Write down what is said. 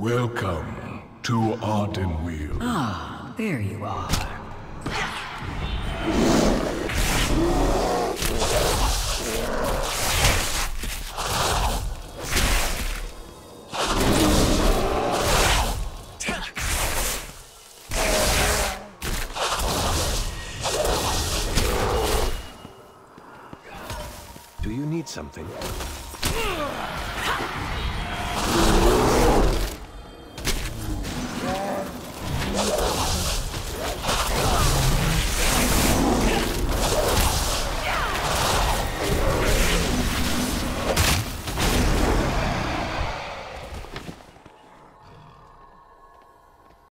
Welcome to Ardenweald. Ah, there you are. Do you need something?